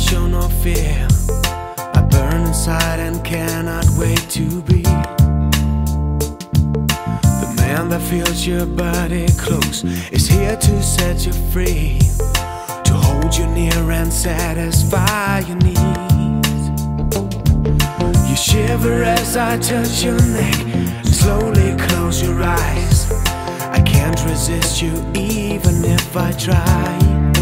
show no fear. I burn inside and cannot wait to be the man that feels your body close, is here to set you free, to hold you near and satisfy your needs. You shiver as I touch your neck and slowly close your eyes. I can't resist you even if I try.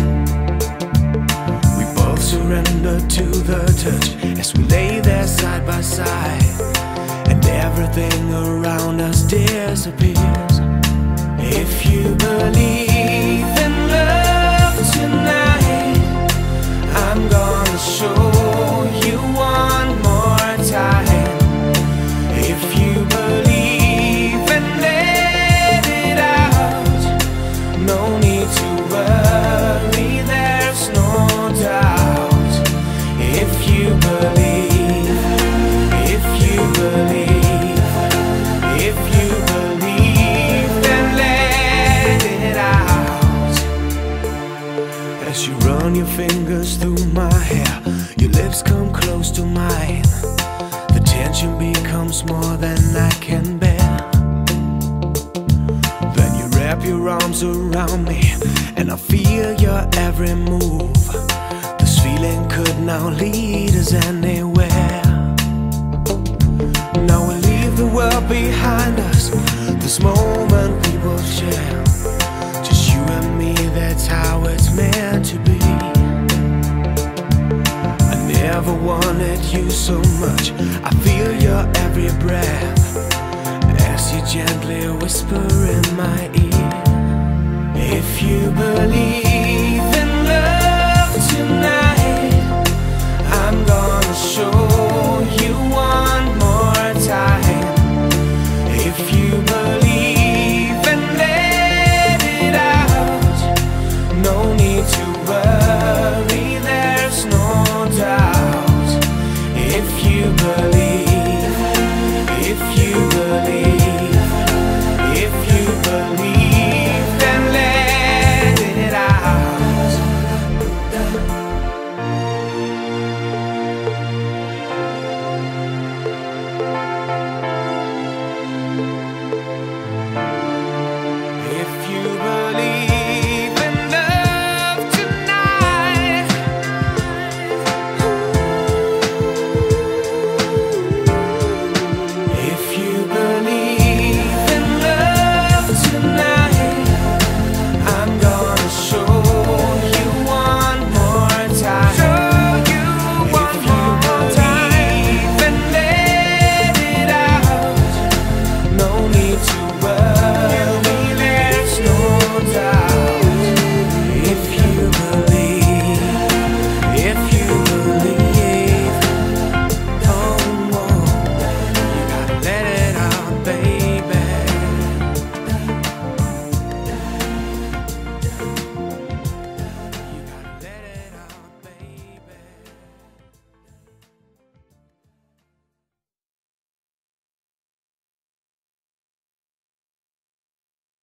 We both surrender to the touch as we lay there side by side, and everything around us disappears. If you believe in love tonight, I'm gonna show you one more time. If you believe and let it out, no need to worry, there's no doubt. If you believe, if you believe, if you believe, then let it out. As you run your fingers through my hair, your lips come close to mine. The tension becomes more than I can bear. Then you wrap your arms around me and I feel your every move. This feeling could now lead us anywhere. Now we leave the world behind us, this moment we will share. Just you and me, that's how it's meant to be. I never wanted you so much, I feel your every breath as you gently whisper in my ear. If you believe